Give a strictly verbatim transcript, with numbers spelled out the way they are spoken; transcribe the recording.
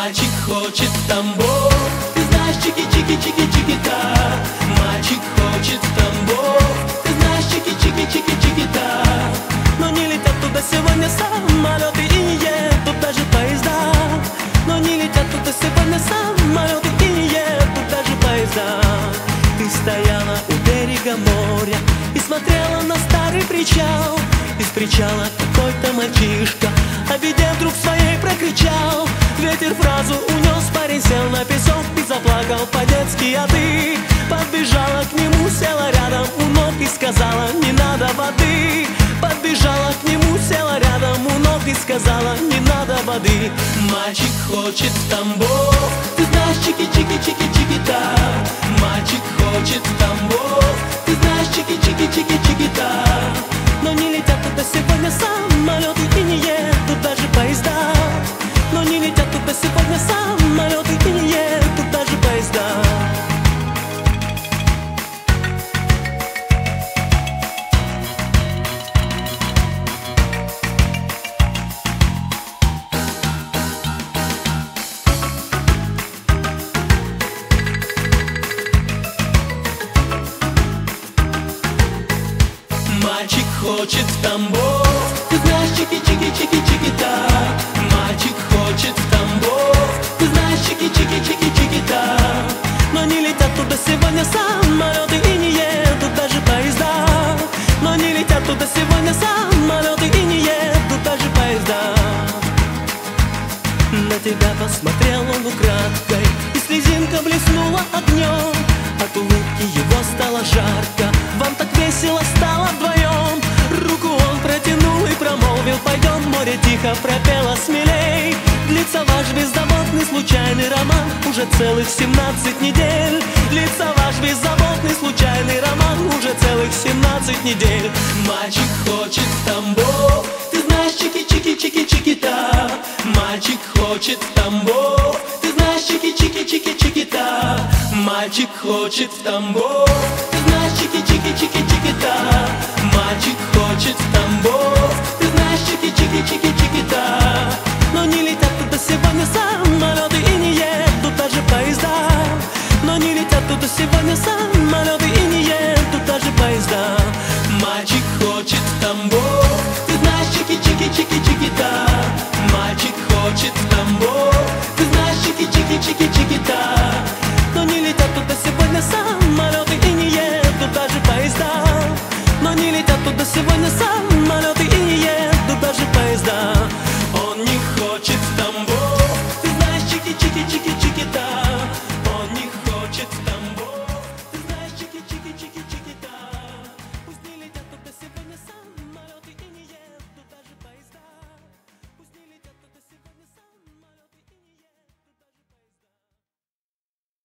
Мальчик хочет в Тамбов, ты знаешь, чики-чики-чики-чики-та. Мальчик хочет в Тамбов, ты знаешь, чики-чики-чики-чики-та. Но не летят туда сегодня самолеты и не едут даже поезда. Но не летят туда сегодня самолеты и не едут даже поезда. Ты стояла у берега моря и смотрела на старый причал. Из причала какой-то мальчишка, обидев вдруг своей, прокричал. Ветер фразу унес, парень сел на песок и заплакал по-детски. А ты подбежала к нему, села рядом у ног и сказала: не надо воды. Подбежала к нему, села рядом у ног и сказала: не надо воды. Мальчик хочет в Тамбов, ты знаешь, чики-чики-чики-чики-та. Мальчик хочет в Тамбов, ты знаешь, чики-чики-чики-чики-та. Но не летят туда сегодня самолеты и не едут даже поезда. Но не летят туда сегодня самолеты и не едут даже поезда. Мальчик хочет в Тамбов, ты знаешь, чики-чики-чики-чики-та. Мальчик хочет в Тамбов, ты знаешь, чики-чики-чики-чики-та. Но не летят туда сегодня самолеты и не едут даже поезда. Но не летят туда сегодня самолеты и не едут даже поезда. На тебя посмотрел он украдкой, и слезинка блеснула огнем. От улыбки его стало жарко, вам так весело стало вдвоем. Руку он протянул и промолвил: пойдем, море тихо пропело смелей. Длится ваш беззаботный случайный роман уже целых семнадцать недель. Длится ваш беззаботный случайный роман уже целых семнадцать недель. Мальчик хочет в Тамбов, ты знаешь, чики-чики-чики-чики-та. Мальчик хочет в Тамбов, ты знаешь, чики-чики-чики-чики-та. Мальчик хочет в Тамбов, ты знаешь, чики-чики-чики-чики-та. Мальчик хочет в Тамбов, ты знаешь, чики-чики-чики-чики-та. Но не летят туда сегодня самолеты и не едут даже поезда. Но не летят туда сегодня самолеты